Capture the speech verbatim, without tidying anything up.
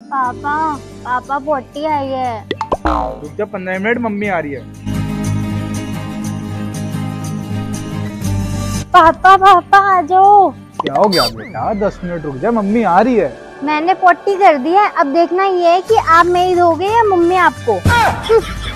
पापा पापा पोटी आई है। रुक जा, पंद्रह मिनट, मम्मी आ रही है। पापा पापा आ जाओ। क्या हो गया बेटा, दस मिनट रुक जा, मम्मी आ रही है। मैंने पोटी कर दी है, अब देखना ये है कि आप मेरी दोगे या मम्मी आपको।